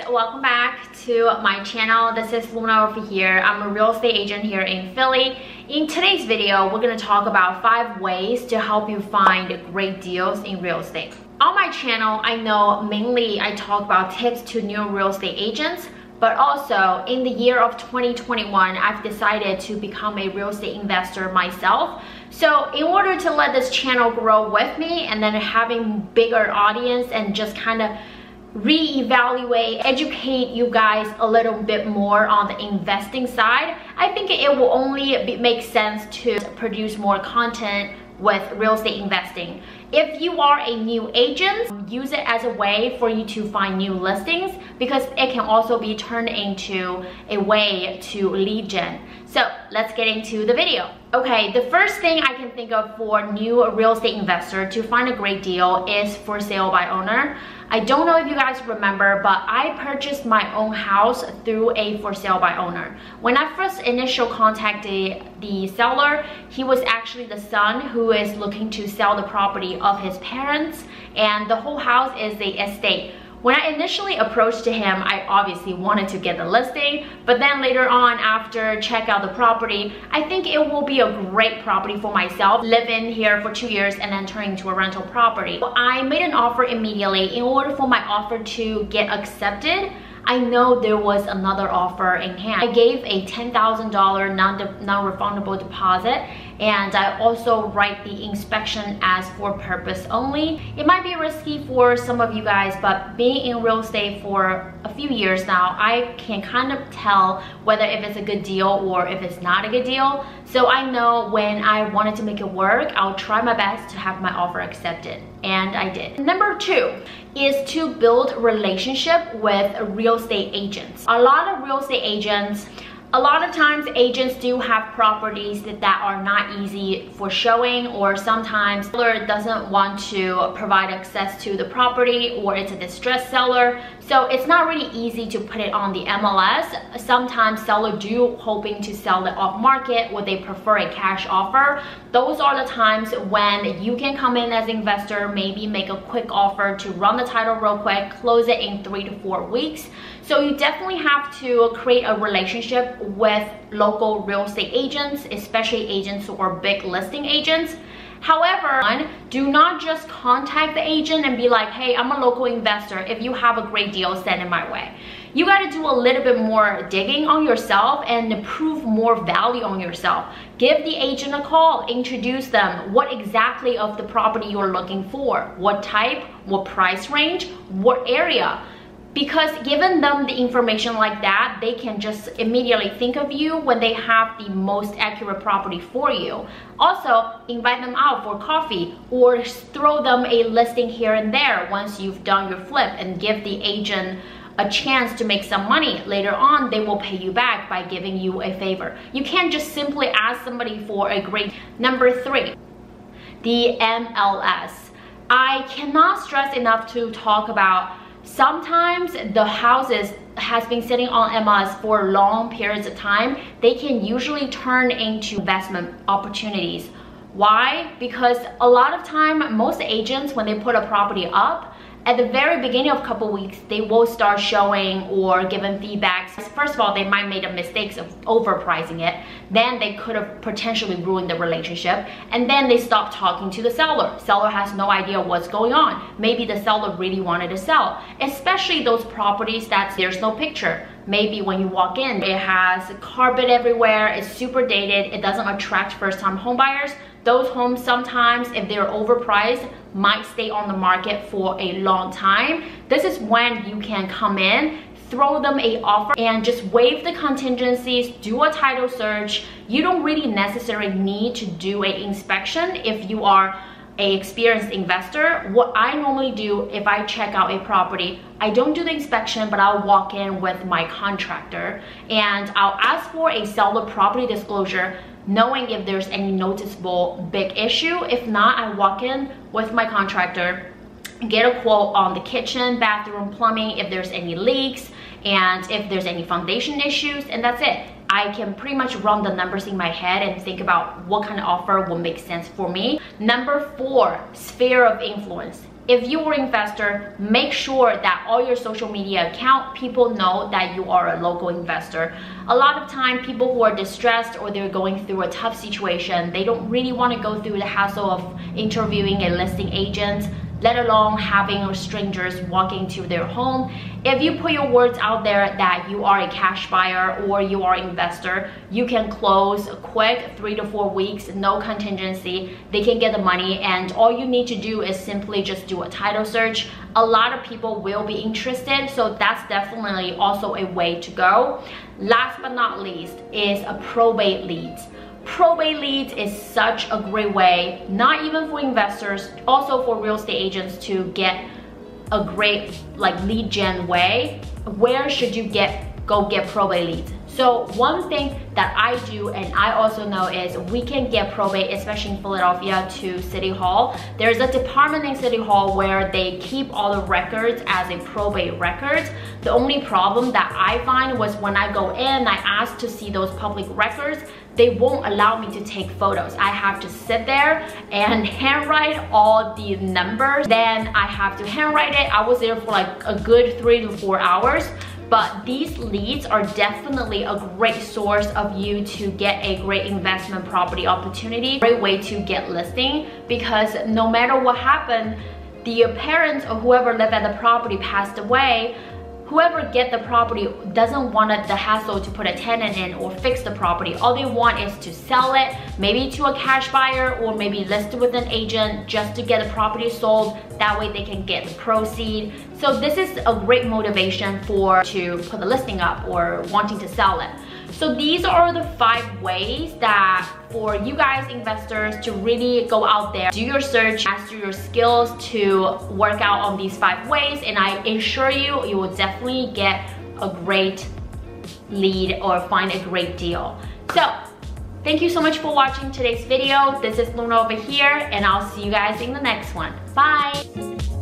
welcome back to my channel. This is Luna over here. I'm a real estate agent here in Philly. In today's video, we're going to talk about 5 ways to help you find great deals in real estate. On my channel, I know mainly I talk about tips to new real estate agents, but also in the year of 2021, I've decided to become a real estate investor myself. So in order to let this channel grow with me and then having bigger audience and just kind of reevaluate, educate you guys a little bit more on the investing side, I think it will only make sense to produce more content with real estate investing. If you are a new agent, use it as a way for you to find new listings because it can also be turned into a way to lead gen. So let's get into the video. Okay, the first thing I can think of for new real estate investor to find a great deal is for sale by owner. I don't know if you guys remember, but I purchased my own house through a for sale by owner. When I first initially contacted the seller, he was actually the son who is looking to sell the property of his parents, and the whole house is the estate. When I initially approached him, I obviously wanted to get the listing, but then later on after check out the property, I think it will be a great property for myself, live in here for 2 years and then turn into a rental property. So I made an offer immediately. In order for my offer to get accepted, I know there was another offer in hand. I gave a $10,000 non-refundable deposit, and I also write the inspection as for purpose only. It might be risky for some of you guys, but being in real estate for a few years now, I can kind of tell whether if it's a good deal or if it's not a good deal. So I know when I wanted to make it work, I'll try my best to have my offer accepted, and I did. Number 2 is to build relationship with real estate agents. A lot of real estate agents, a lot of times agents do have properties that are not easy for showing, or sometimes the seller doesn't want to provide access to the property, or it's a distressed seller. So it's not really easy to put it on the MLS. Sometimes sellers do hoping to sell it off market, or they prefer a cash offer. Those are the times when you can come in as an investor, maybe make a quick offer to run the title real quick, close it in 3 to 4 weeks. So you definitely have to create a relationship with local real estate agents, especially agents who are big listing agents. However, do not just contact the agent and be like, hey, I'm a local investor. If you have a great deal, send it my way. You got to do a little bit more digging on yourself and prove more value on yourself. Give the agent a call, introduce them, what exactly of the property you're looking for, what type, what price range, what area. Because giving them the information like that, they can just immediately think of you when they have the most accurate property for you. Also, invite them out for coffee or throw them a listing here and there once you've done your flip, and give the agent a chance to make some money. Later on, they will pay you back by giving you a favor. You can't just simply ask somebody for a great. Number 3, the MLS. I cannot stress enough to talk about sometimes the houses has been sitting on MLS for long periods of time. They can usually turn into investment opportunities. Why? Because a lot of time, most agents, when they put a property up, at the very beginning of a couple weeks, they will start showing or giving feedbacks. First of all, they might make a mistake of overpricing it. Then they could have potentially ruined the relationship. And then they stop talking to the seller. Seller has no idea what's going on. Maybe the seller really wanted to sell. Especially those properties that there's no picture. Maybe when you walk in, it has carpet everywhere, it's super dated, it doesn't attract first-time home buyers. Those homes sometimes, if they're overpriced, might stay on the market for a long time. This is when you can come in, throw them an offer, and just waive the contingencies, do a title search. You don't really necessarily need to do an inspection if you are an experienced investor. What I normally do if I check out a property, I don't do the inspection, but I'll walk in with my contractor and I'll ask for a seller property disclosure, knowing if there's any noticeable big issue. If not, I walk in with my contractor, get a quote on the kitchen, bathroom, plumbing, if there's any leaks, and if there's any foundation issues, and that's it. I can pretty much run the numbers in my head and think about what kind of offer will make sense for me. Number 4, sphere of influence. if you are an investor, make sure that all your social media account, people know that you are a local investor. A lot of time, people who are distressed or they're going through a tough situation, they don't really want to go through the hassle of interviewing a listing agent, let alone having strangers walk into their home. If you put your words out there that you are a cash buyer or you are an investor, you can close quick, 3 to 4 weeks, no contingency. They can get the money, and all you need to do is simply just do a title search. A lot of people will be interested, so that's definitely also a way to go. Last but not least is a probate leads. Probate leads is such a great way, not even for investors, also for real estate agents to get a great lead gen way. Where should you go get probate leads? So one thing that I do and I also know is we can get probate, especially in Philadelphia, to City Hall. There's a department in City Hall where they keep all the records as a probate records. The only problem that I find was when I go in, I ask to see those public records, they won't allow me to take photos. I have to sit there and handwrite all the numbers. Then I have to handwrite it. I was there for like a good 3 to 4 hours. But these leads are definitely a great source of you to get a great investment property opportunity. Great way to get listing, because no matter what happened, the parents or whoever lived at the property passed away. Whoever get the property doesn't want the hassle to put a tenant in or fix the property. All they want is to sell it, maybe to a cash buyer or maybe list it with an agent just to get the property sold. That way they can get the proceed. So this is a great motivation to put the listing up or wanting to sell it. So these are the 5 ways that for you guys investors to really go out there, do your search, master your skills to work out on these 5 ways, and I assure you, you will definitely get a great lead or find a great deal. So thank you so much for watching today's video. This is Luna over here, and I'll see you guys in the next one. Bye!